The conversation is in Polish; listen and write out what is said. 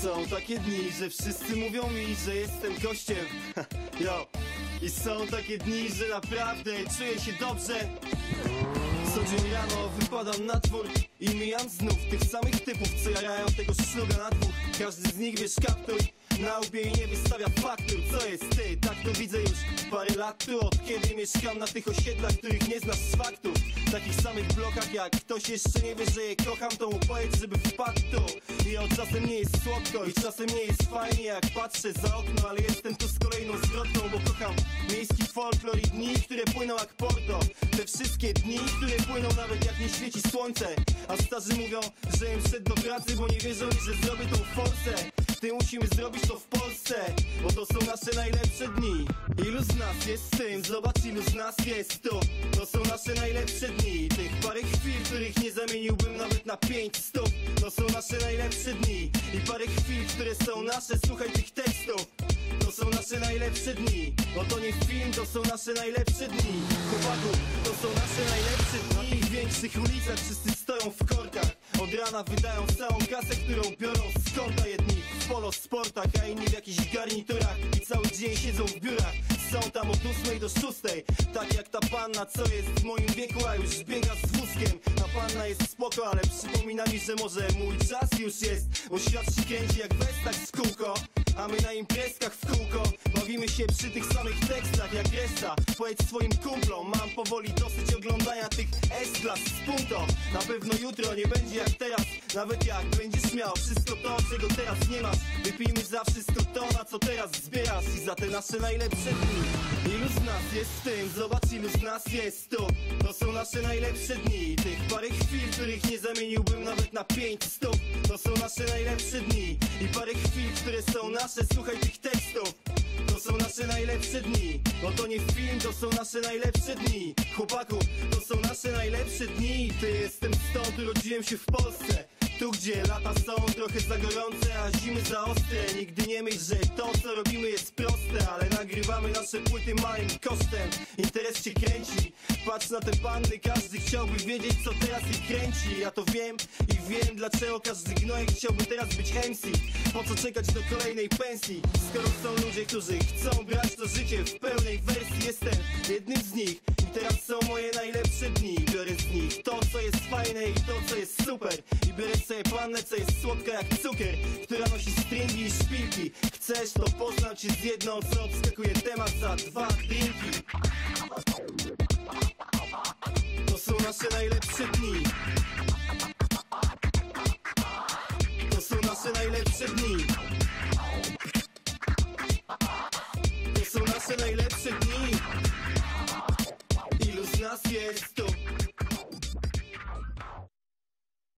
Są takie dni, że wszyscy mówią mi, że jestem gościem. Yo. I są takie dni, że naprawdę czuję się dobrze. Co dzień rano wypadam na dwór i mijam znów tych samych typów, co jarają tego szluga na dwóch. Każdy z nich wiesz kaptur na łbie i nie wystawia faktur. Co jest ty? Tak to widzę już parę lat tu, od kiedy mieszkam na tych osiedlach, których nie znasz z faktów. W takich samych blokach, jak ktoś jeszcze nie wie, że je kocham, to mu powiedz, żeby wpadł tu. I od czasem nie jest słodko i czasem nie jest fajnie, jak patrzę za okno, ale jestem tu z kolejną zwrotną, bo kocham miejski folklor i dni, które płyną jak porto. Te wszystkie dni, które płyną nawet jak nie świeci słońce. A starzy mówią, że im szedł do pracy, bo nie wierzą mi, że zrobię tą forsę. Ty musimy zrobić to w Polsce, bo to są nasze najlepsze dni. Ilu z nas jest z tym? Zobacz, ilu z nas jest tu. To są nasze najlepsze dni. Tych parę chwil, których nie zamieniłbym nawet na 500. To są nasze najlepsze dni. I parę chwil, które są nasze, słuchaj tych tekstów. To są nasze najlepsze dni. Bo to nie film, to są nasze najlepsze dni. Chłopaku, to są nasze najlepsze dni. Na tych większych ulicach wszyscy stoją w korkach. Od rana wydają całą kasę, którą biorą z konta. Jedni w polo sportach, a inni w jakichś garniturach i cały dzień siedzą w biurach. Są tam od 8 do 6. Tak jak ta panna, co jest w moim wieku, a już biega z wózkiem. Ta panna jest spoko, ale przypomina mi, że może mój czas już jest. Bo świat się kręci jak westak z kółko, a my na imprezkach w kółko bawimy się przy tych samych tekstach jak reszta. Powiedz swoim kumplom, mam powoli dosyć oglądania tych S-klas z punto. Na pewno jutro nie będzie jak teraz, nawet jak będziesz miał wszystko to, czego teraz nie masz. Wypijmy za wszystko to, na co teraz zbierasz i za te nasze najlepsze dni. Ilu z nas jest z tym? Zobacz, ilu z nas jest tu. To są nasze najlepsze dni. Tych parę chwil, których nie zamieniłbym nawet na 500. To są nasze najlepsze dni. I parę chwil, które są nasze, słuchaj tych tekstów. To są nasze najlepsze dni. Bo to nie film, to są nasze najlepsze dni. Chłopaku, to są nasze najlepsze dni. Ty, jestem stąd, urodziłem się w Polsce. Tu gdzie lata są trochę za gorące, a zimy za ostre. Nigdy nie myśl, że to co robimy jest proste, ale nagrywamy nasze płyty małym kosztem. Interes cię kręci, patrz na te panny, każdy chciałby wiedzieć co teraz ich kręci. Ja to wiem i wiem dlaczego każdy gnojek chciałby teraz być MC. Po co czekać do kolejnej pensji, skoro są ludzie, którzy chcą brać to życie w pełnej wersji. Jestem jednym z nich i teraz są moje najlepsze dni. Biorę z nich to co jest fajne i to co jest super. I biorę sobie pannę, co jest słodka jak cukier, która nosi stringi i szpilki. Chcesz, to poznam cię z jedną, co obskakuje temat za 2 drinki. To są nasze najlepsze dni. To są nasze najlepsze dni.